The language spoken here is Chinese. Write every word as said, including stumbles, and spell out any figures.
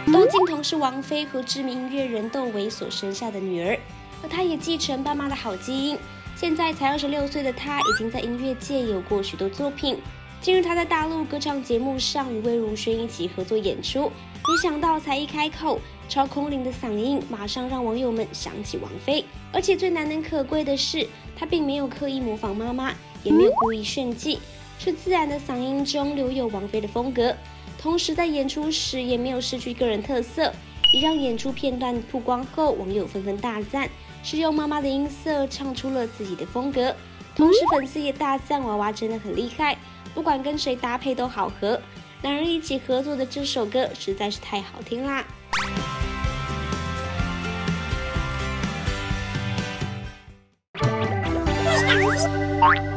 窦靖童是王菲和知名音乐人窦唯所生下的女儿，而她也继承爸妈的好基因。现在才二十六岁的她，已经在音乐界有过许多作品。近日，她在大陆歌唱节目上与魏如萱一起合作演出，没想到才一开口，超空灵的嗓音马上让网友们想起王菲。而且最难能可贵的是，她并没有刻意模仿妈妈，也没有故意炫技，是自然的嗓音中留有王菲的风格。同时在演出时也没有失去个人特色，也让演出片段曝光后，网友纷纷大赞，是用妈妈的音色唱出了自己的风格。同时粉丝也大赞娃娃真的很厉害，不管跟谁搭配都好合，两人一起合作的这首歌实在是太好听啦。 Hey,